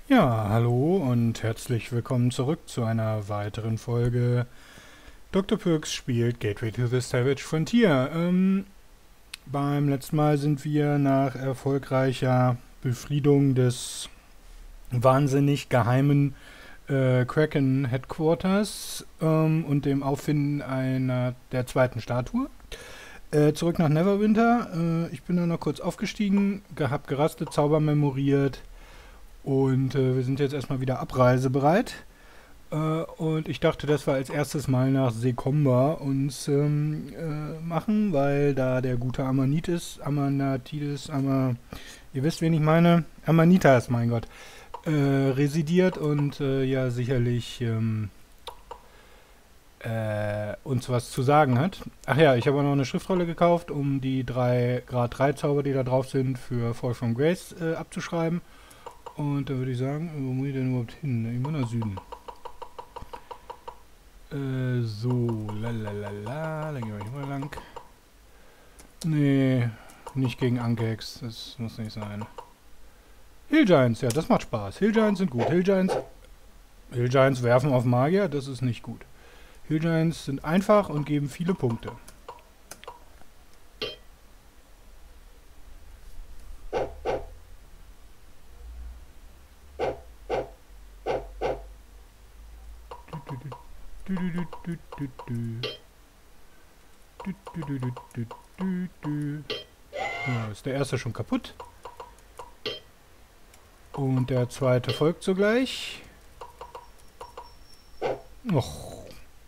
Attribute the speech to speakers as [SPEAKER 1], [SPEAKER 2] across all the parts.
[SPEAKER 1] Ja, hallo und herzlich willkommen zurück zu einer weiteren Folge Dr. Perks spielt Gateway to the Savage Frontier. Beim letzten Mal sind wir nach erfolgreicher Befriedung des wahnsinnig geheimen Kraken Headquarters und dem Auffinden einer der zweiten Statue zurück nach Neverwinter. Ich bin da noch kurz aufgestiegen, hab gerastet, Zauber memoriert und wir sind jetzt erstmal wieder abreisebereit. Und ich dachte, dass wir als erstes mal nach Sekomba uns machen, weil da der gute Amanatidis, ihr wisst, wen ich meine, Amanitas, mein Gott, residiert und ja sicherlich uns was zu sagen hat. Ach ja, ich habe auch noch eine Schriftrolle gekauft, um die drei Grad 3 Zauber, die da drauf sind, für Fall from Grace abzuschreiben. Und da würde ich sagen, wo muss ich denn überhaupt hin? Ich muss nach Süden. So, lalalala, dann gehen wir hier mal lang. Nee, nicht gegen Ankex, das muss nicht sein. Hill Giants, ja, das macht Spaß. Hill Giants sind gut. Hill Giants werfen auf Magier, das ist nicht gut. Hill Giants sind einfach und geben viele Punkte. Ja, ist der erste schon kaputt. Und der zweite folgt sogleich. Och.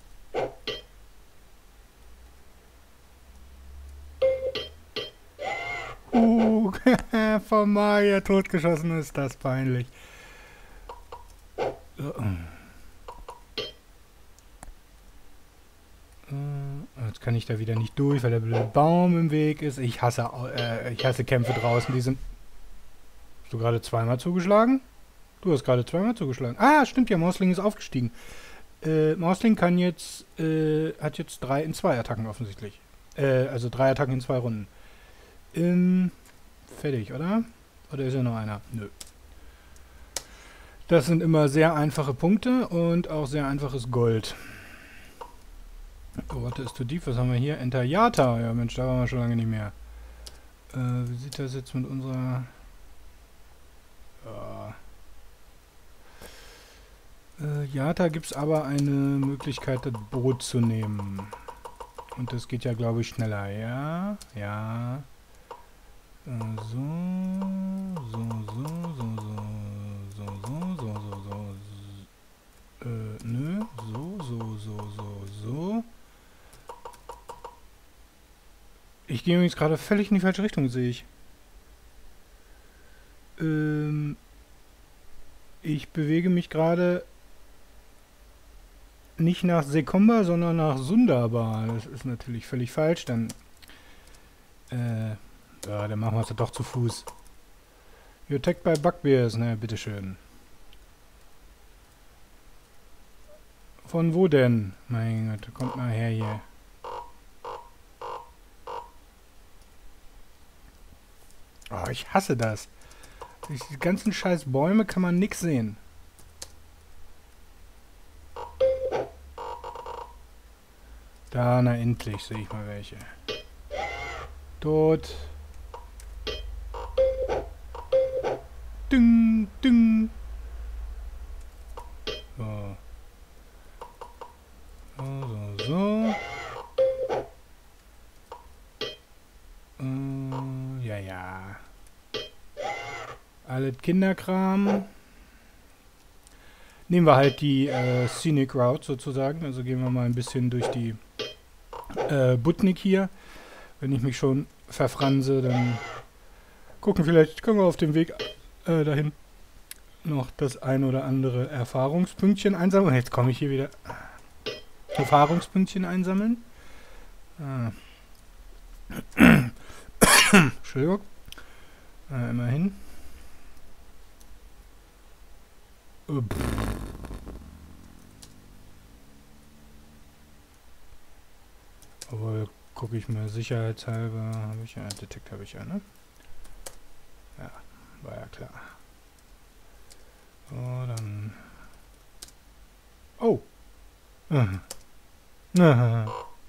[SPEAKER 1] Vom Magier totgeschossen, ist das peinlich. Jetzt kann ich da wieder nicht durch, weil der blöde Baum im Weg ist. Ich hasse Kämpfe draußen. Die sind... Hast du gerade zweimal zugeschlagen? Du hast gerade zweimal zugeschlagen. Ah, stimmt ja, Mausling ist aufgestiegen. Mausling hat jetzt 3 in 2 Attacken offensichtlich. Also 3 Attacken in 2 Runden. Fertig, oder? Oder ist ja noch einer? Nö. Das sind immer sehr einfache Punkte und auch sehr einfaches Gold. Oh, Water ist too deep. Was haben wir hier? Enter Yata. Ja, Mensch, da waren wir schon lange nicht mehr. Wie sieht das jetzt mit unserer... Yata gibt es aber eine Möglichkeit, das Boot zu nehmen. Und das geht ja, glaube ich, schneller. Ja, ja. So, so, so, so, so, so, so, so, so. Nö. So, so, so, so, so. Ich gehe übrigens gerade völlig in die falsche Richtung, sehe ich. Ich bewege mich gerade nicht nach Sekomba, sondern nach Sundaba. Das ist natürlich völlig falsch. Dann, ja, dann machen wir es doch zu Fuß. You're attacked by Bugbears. Na, bitteschön. Von wo denn? Mein Gott, kommt mal her hier. Oh, ich hasse das. Durch die ganzen scheiß Bäume kann man nix sehen. Da, na endlich, sehe ich mal welche. Tot. Ding, ding. So. So, so, so. Ja, ja. Alles Kinderkram. Nehmen wir halt die Scenic Route sozusagen. Also gehen wir mal ein bisschen durch die Butnik hier. Wenn ich mich schon verfranse, dann gucken, vielleicht können wir auf dem Weg dahin noch das ein oder andere Erfahrungspünktchen einsammeln. Und jetzt komme ich hier wieder. Erfahrungspünktchen einsammeln. Ah. Entschuldigung. Immerhin. Obwohl, gucke ich mal sicherheitshalber. Habe ich ja, Detect habe ich ja, ne? Ja, war ja klar. So, dann... Oh! Aha. Aha.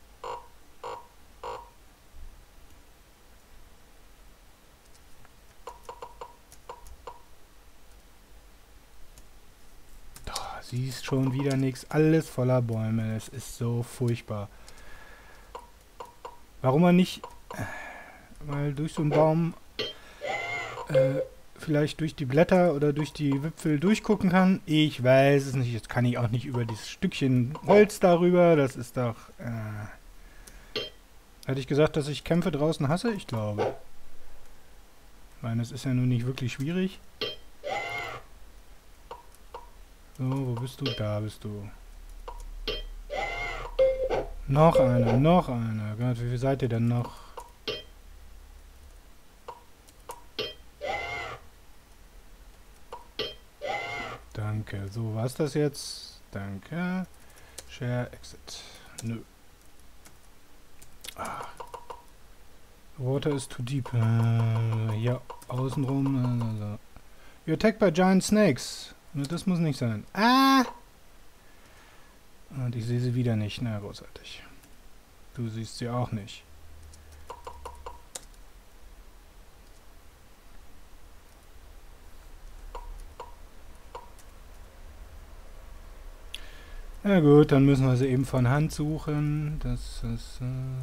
[SPEAKER 1] Siehst schon wieder nichts. Alles voller Bäume. Es ist so furchtbar. Warum man nicht mal durch so einen Baum vielleicht durch die Blätter oder durch die Wipfel durchgucken kann? Ich weiß es nicht. Jetzt kann ich auch nicht über dieses Stückchen Holz darüber. Das ist doch... Hätte ich gesagt, dass ich Kämpfe draußen hasse? Ich glaube. Ich meine, es ist ja nun nicht wirklich schwierig. So, wo bist du? Da bist du. Noch einer, noch einer. Gott, wie viel seid ihr denn noch? Danke. So, war's das jetzt? Danke. Share, Exit. Nö. Ah. Water is too deep. Hier außenrum. You're attacked by giant snakes. Das muss nicht sein. Ah! Und ich sehe sie wieder nicht. Na, großartig. Du siehst sie auch nicht. Na gut, dann müssen wir sie eben von Hand suchen. Das ist...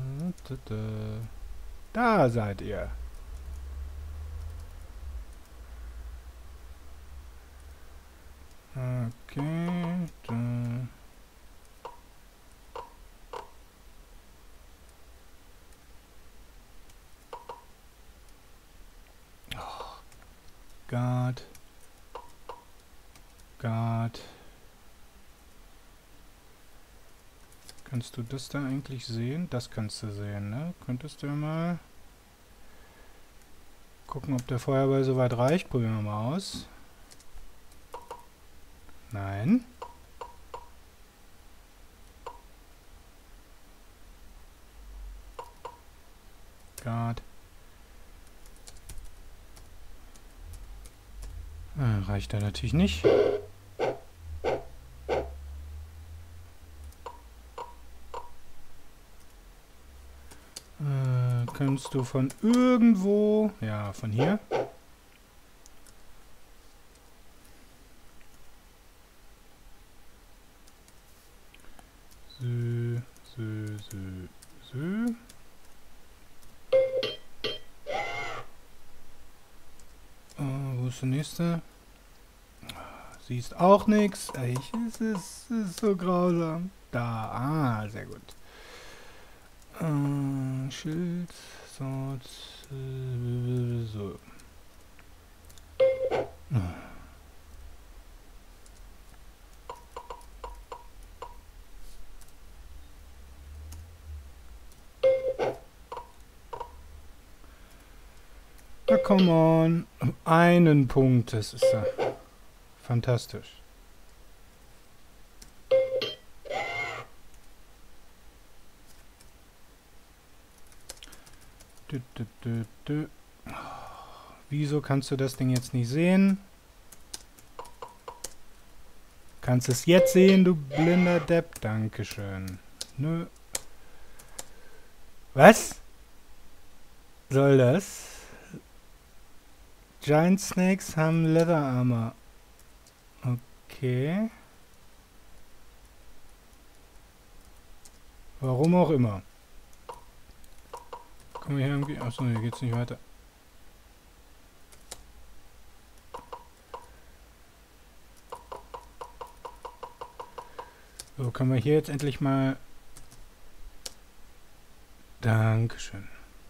[SPEAKER 1] Da seid ihr. Okay, da. Oh, Gott. Gott. Kannst du das da eigentlich sehen? Das kannst du sehen, ne? Könntest du ja mal gucken, ob der Feuerball so weit reicht. Probieren wir mal aus. Nein. Gott. Reicht da natürlich nicht. Kannst du von irgendwo... Ja, von hier. So. Wo ist der nächste? Siehst auch nichts. Es ist so grausam. Da, sehr gut. Schild, Sort, so. Na, come on. Einen Punkt, das ist ja fantastisch. Wieso kannst du das Ding jetzt nicht sehen? Kannst es jetzt sehen, du blinder Depp? Dankeschön. Nö. Was? Soll das? Giant Snakes haben Leather Armor. Okay. Warum auch immer. Kommen wir hier irgendwie... Achso, hier geht's nicht weiter. So, können wir hier jetzt endlich mal... Dankeschön.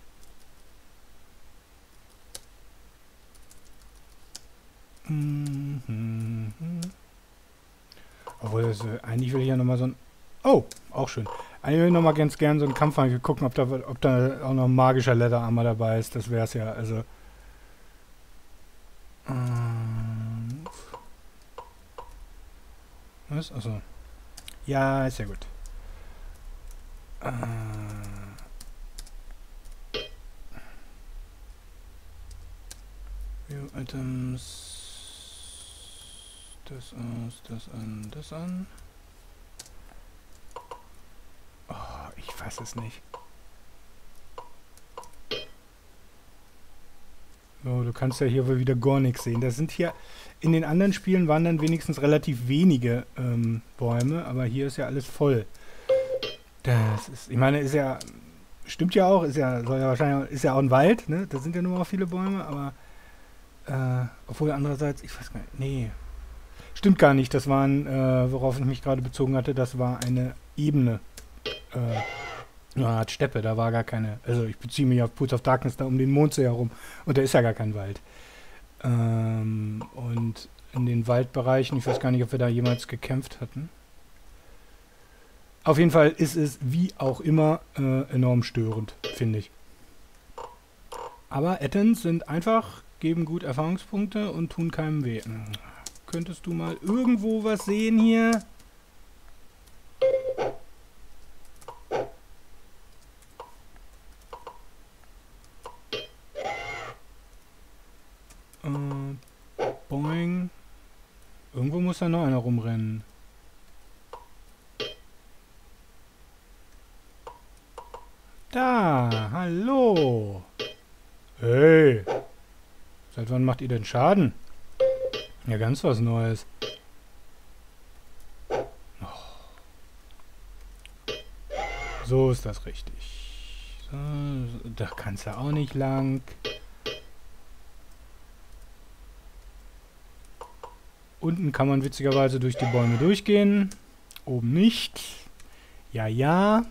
[SPEAKER 1] Obwohl, das, eigentlich will ich ja nochmal so ein... Oh, auch schön. Eigentlich will ich nochmal ganz gern so einen Kampf gucken, ob da auch noch ein magischer Leather Armor dabei ist. Das wäre es ja, also... Was? Achso. Ja, ist ja gut. View Items... Das aus, das an, das an. Oh, ich fasse es nicht. So, du kannst ja hier wohl wieder gar nichts sehen. Das sind hier, in den anderen Spielen waren dann wenigstens relativ wenige Bäume, aber hier ist ja alles voll. Das ist, ich meine, ist ja, stimmt ja auch, ist ja, soll ja wahrscheinlich, ist ja auch ein Wald, ne? Da sind ja nur noch viele Bäume, aber, obwohl andererseits, ich weiß gar nicht, nee, stimmt gar nicht, das waren, worauf ich mich gerade bezogen hatte, das war eine Ebene, eine Art Steppe, da war gar keine, also ich beziehe mich auf Pools of Darkness da um den Mondsee herum und da ist ja gar kein Wald. Und in den Waldbereichen, ich weiß gar nicht, ob wir da jemals gekämpft hatten. Auf jeden Fall ist es wie auch immer enorm störend, finde ich. Aber Add-ons sind einfach, geben gut Erfahrungspunkte und tun keinem weh. Könntest du mal irgendwo was sehen hier? Boing. Irgendwo muss da noch einer rumrennen. Da, hallo. Hey. Seit wann macht ihr denn Schaden? Ja, ganz was Neues. Oh. So ist das richtig. So, da kannst du auch nicht lang. Unten kann man witzigerweise durch die Bäume durchgehen. Oben nicht. Ja, ja.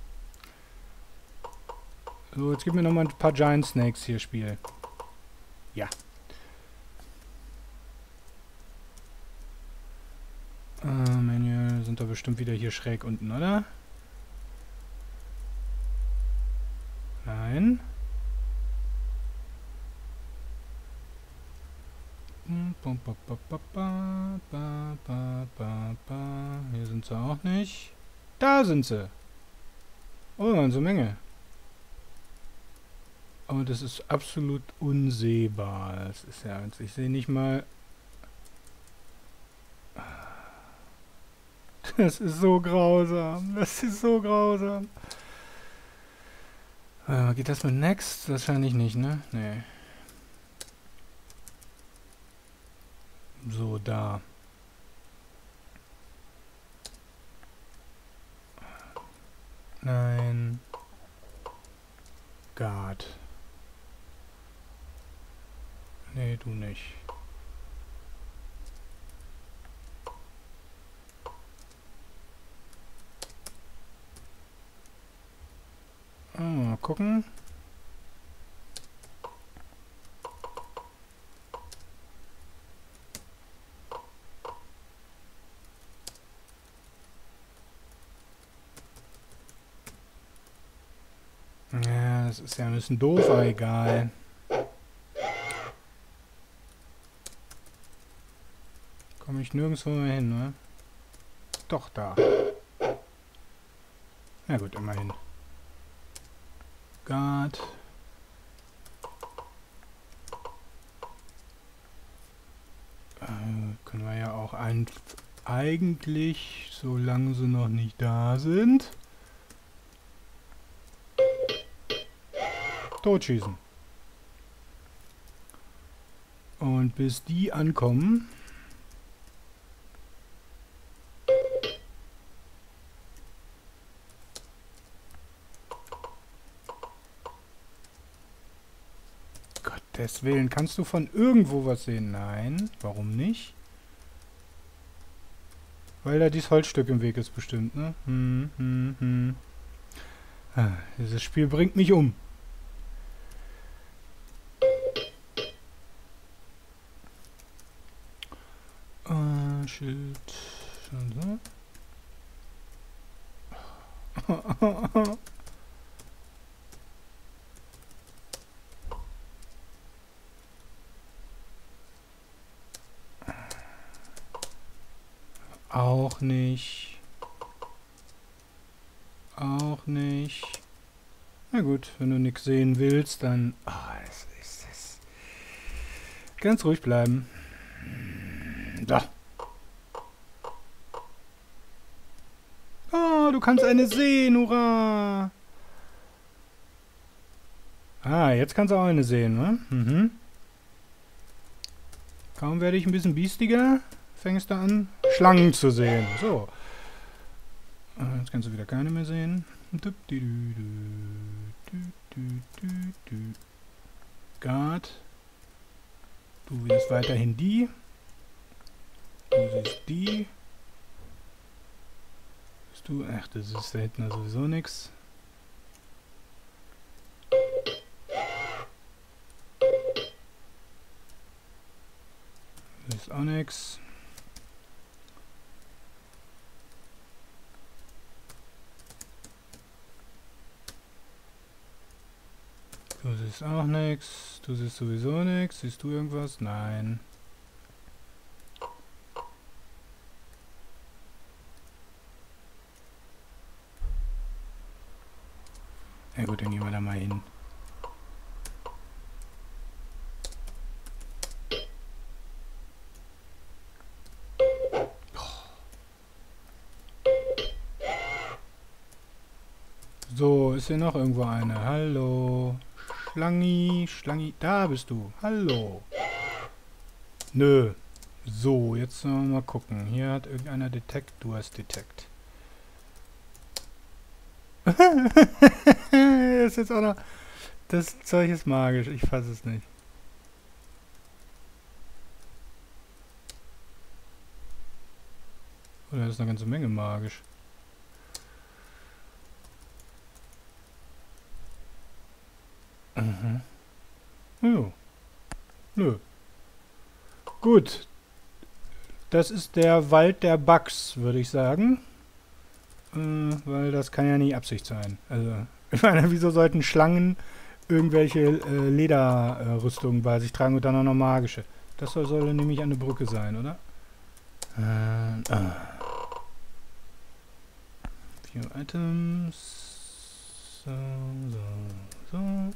[SPEAKER 1] So, jetzt gib mir nochmal ein paar Giant Snakes hier, Spiel. Ja. Menü sind da bestimmt wieder hier schräg unten, oder? Nein. Hier sind sie auch nicht. Da sind sie. Oh, eine ganze Menge. Aber das ist absolut unsehbar. Das ist ja, ich sehe nicht mal. Das ist so grausam. Das ist so grausam. Geht das mit Next? Wahrscheinlich nicht, ne? Nee. So, da. Nein. God. Nee, du nicht. Oh, mal gucken. Ja, das ist ja ein bisschen doof, aber egal. Komme ich nirgendwo mehr hin, ne? Doch, da. Na gut, immerhin. God. Können wir ja auch eigentlich, solange sie noch nicht da sind, totschießen. Und bis die ankommen, Gottes Willen, kannst du von irgendwo was sehen? Nein, warum nicht? Weil da dieses Holzstück im Weg ist bestimmt, ne? Dieses Spiel bringt mich um. Schild. Schon so. Auch nicht. Auch nicht. Na gut, wenn du nichts sehen willst, dann... es ist es. Ganz ruhig bleiben. So. Oh, du kannst eine sehen, hurra! Ah, jetzt kannst du auch eine sehen, ne? Mhm. Kaum werde ich ein bisschen biestiger, fängst du an, Schlangen zu sehen. So. Jetzt kannst du wieder keine mehr sehen. Guard. Du siehst weiterhin die. Du siehst die. Siehst du? Ach, das ist da hinten sowieso nichts. Das ist auch nichts. Du siehst auch nichts. Du siehst sowieso nichts. Siehst du irgendwas? Nein. Na gut, dann gehen wir da mal hin. So, ist hier noch irgendwo eine? Hallo. Schlangi, Schlangi. Da bist du. Hallo. Nö. So, jetzt sollen wir mal gucken. Hier hat irgendeiner Detect. Du hast Detect. Das ist jetzt auch noch... Das Zeug ist magisch. Ich fasse es nicht. Oder ist eine ganze Menge magisch. Mhm. Jo. Nö. Gut. Das ist der Wald der Bugs, würde ich sagen. Weil das kann ja nicht Absicht sein. Also, ich meine, wieso sollten Schlangen irgendwelche Lederrüstungen bei sich tragen und dann auch noch magische? Das soll nämlich eine Brücke sein, oder? 4 Items. So, so, so.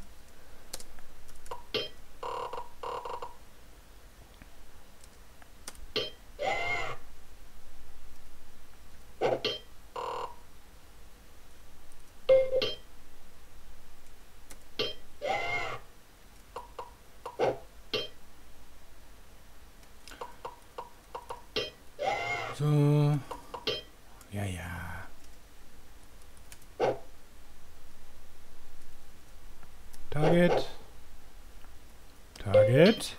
[SPEAKER 1] So. Ja, ja. Target. Target.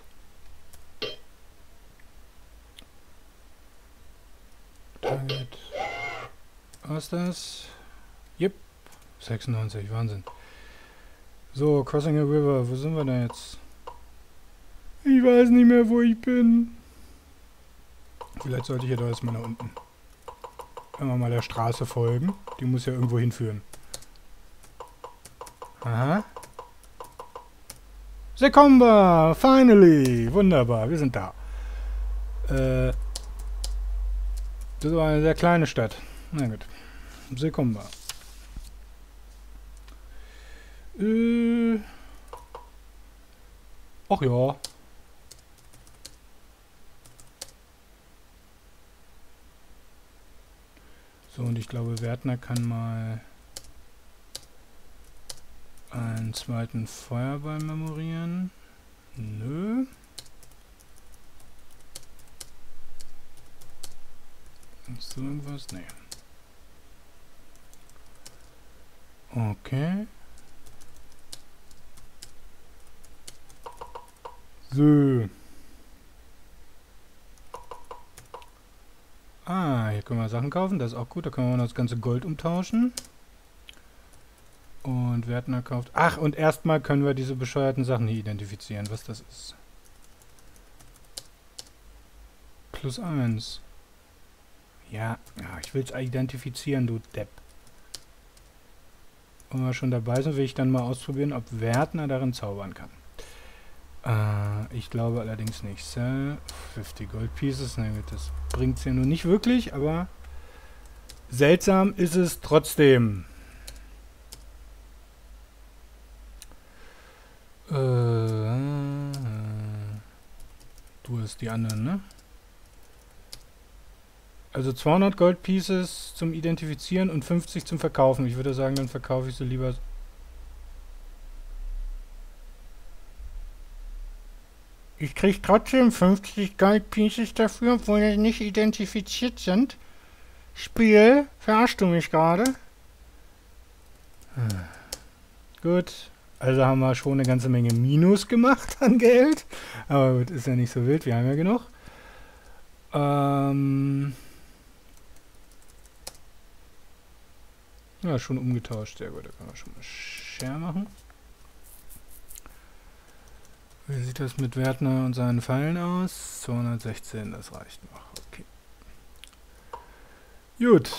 [SPEAKER 1] Target. Was ist das? Yep. 96, Wahnsinn. So, Crossing a River. Wo sind wir denn jetzt? Ich weiß nicht mehr, wo ich bin. Vielleicht sollte ich ja da erstmal nach unten. Wenn wir mal der Straße folgen. Die muss ja irgendwo hinführen. Aha. Sekomba! Finally! Wunderbar, wir sind da. Das war eine sehr kleine Stadt. Na gut. Sekomba. Ach ja. So, und ich glaube, Wertner kann mal einen zweiten Feuerball memorieren. Nö. Hast du irgendwas? Nee. Okay. So. Ah, hier können wir Sachen kaufen. Das ist auch gut. Da können wir noch das ganze Gold umtauschen. Und Wertner kauft... Ach, und erstmal können wir diese bescheuerten Sachen hier identifizieren, was das ist. +1. Ja, ich will es identifizieren, du Depp. Wenn wir schon dabei sind, will ich dann mal ausprobieren, ob Wertner darin zaubern kann. Ich glaube allerdings nicht. Sell 50 Gold Pieces. Na gut, das bringt es ja nur nicht wirklich, aber seltsam ist es trotzdem. Du hast die anderen, ne? Also 200 Gold Pieces zum Identifizieren und 50 zum Verkaufen. Ich würde sagen, dann verkaufe ich sie lieber. Ich kriege trotzdem 50 Gold Pieces dafür, obwohl sie nicht identifiziert sind. Spiel, verarschst du mich gerade? Gut, also haben wir schon eine ganze Menge Minus gemacht an Geld. Aber gut, ist ja nicht so wild, wir haben ja genug. Ja, schon umgetauscht, sehr gut. Da können wir schon mal Share machen. Wie sieht das mit Wertner und seinen Pfeilen aus? 216, das reicht noch. Okay. Gut,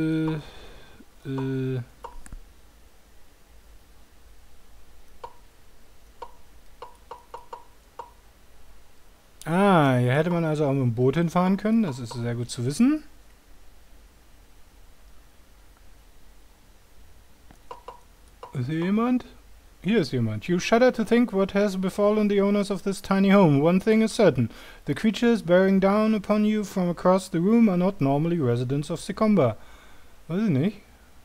[SPEAKER 1] hier hätte man also auch mit dem Boot hinfahren können. Das ist sehr gut zu wissen. Ist hier jemand? Hier ist jemand. You shudder to think what has befallen the owners of this tiny home. One thing is certain. The creatures bearing down upon you from across the room are not normally residents of Secomba. Weiß ich nicht.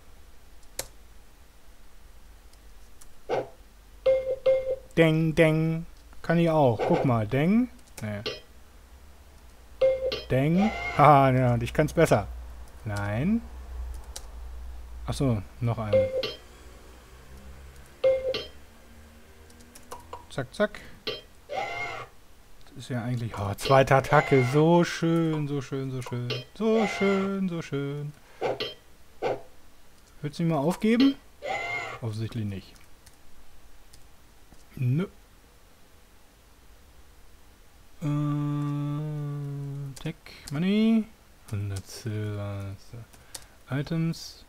[SPEAKER 1] Deng, deng. Kann ich auch. Guck mal. Deng. Nee. Deng. Haha, ja, ich kann's besser. Nein. Achso, noch einen. Zack, zack. Das ist ja eigentlich... Oh, zweite Attacke. So schön, so schön, so schön. So schön, so schön. Wird sie mal aufgeben? Offensichtlich nicht. Nö. Tech, Money. 100 Silber. Items.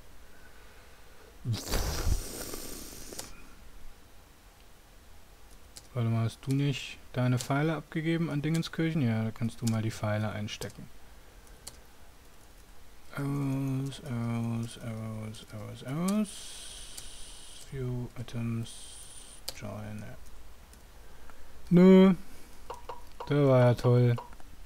[SPEAKER 1] Warte mal, hast du nicht deine Pfeile abgegeben an Dingenskirchen? Ja, da kannst du mal die Pfeile einstecken. Arrows, Arrows, Arrows, Arrows, Arrows. Few items. Join. Nö. Der war ja toll.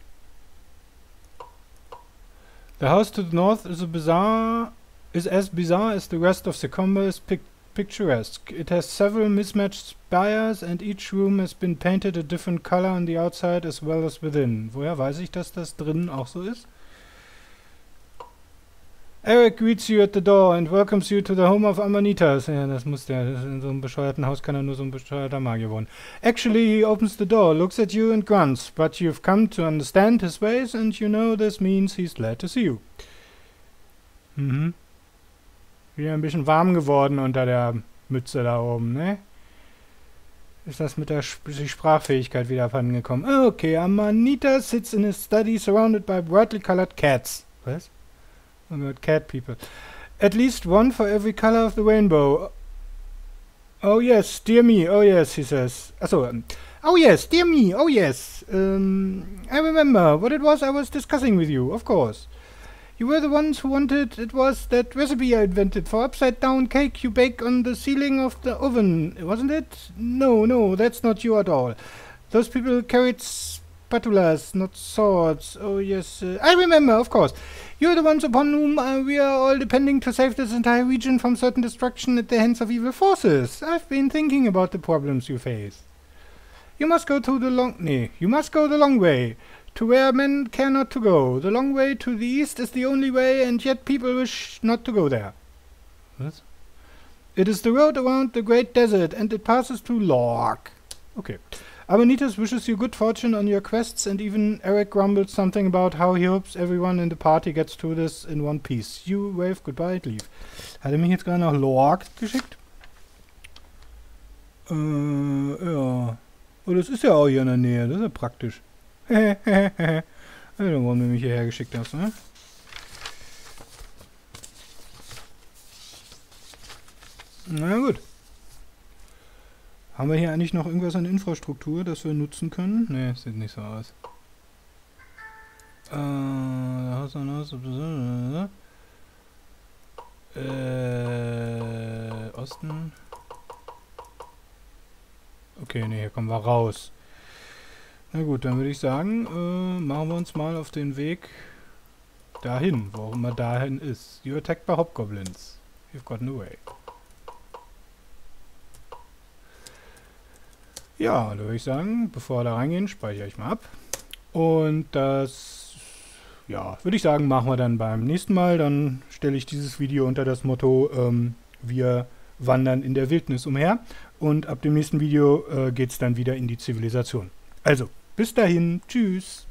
[SPEAKER 1] The house to the north is as bizarre as the rest of Secomba is picturesque. It has several mismatched spires and each room has been painted a different color on the outside as well as within. Woher weiß ich, dass das drinnen auch so ist? Eric greets you at the door and welcomes you to the home of Amanitas. Ja, das muss der. In so einem bescheuerten Haus kann er nur so ein bescheuerter Magier wohnen. Actually, he opens the door, looks at you and grunts, but you've come to understand his ways and you know this means he's glad to see you. Mhm. Wieder ein bisschen warm geworden unter der Mütze da oben, ne? Ist das mit der die Sprachfähigkeit wieder abhandengekommen? Okay, Amanita sits in his study surrounded by brightly colored cats. Was? Oh God, cat people. At least one for every color of the rainbow. Oh yes, dear me, oh yes, he says. Achso, oh yes, dear me, oh yes. I remember what it was I was discussing with you, of course. You were the ones who wanted, it was that recipe I invented for upside down cake you bake on the ceiling of the oven, wasn't it? No, no, that's not you at all. Those people carried spatulas, not swords. Oh yes, I remember, of course. You're the ones upon whom we are all depending to save this entire region from certain destruction at the hands of evil forces. I've been thinking about the problems you face. You must go to the you must go the long way. To where men care not to go. The long way to the east is the only way, and yet people wish not to go there. What? It is the road around the great desert, and it passes through Lork. Okay. Amanitas wishes you good fortune on your quests, and even Eric grumbled something about how he hopes everyone in the party gets through this in one piece. You wave goodbye and leave. Hat er mich jetzt gerade nach Lork geschickt? Ja. Oh, das ist ja auch hier in der Nähe, das ist ja praktisch. Hehehehe. Warum du mich hierher geschickt hast, ne? Na gut. Haben wir hier eigentlich noch irgendwas an Infrastruktur, das wir nutzen können? Ne, sieht nicht so aus. Osten. Okay, ne, hier kommen wir raus. Na gut, dann würde ich sagen, machen wir uns mal auf den Weg Dahin, wo auch immer dahin ist. You're attacked by Hobgoblins. You've gotten away. Ja, da würde ich sagen, bevor wir da reingehen, speichere ich mal ab. Und das, ja, würde ich sagen, machen wir dann beim nächsten Mal. Dann stelle ich dieses Video unter das Motto, wir wandern in der Wildnis umher. Und ab dem nächsten Video geht es dann wieder in die Zivilisation. Also, bis dahin, tschüss.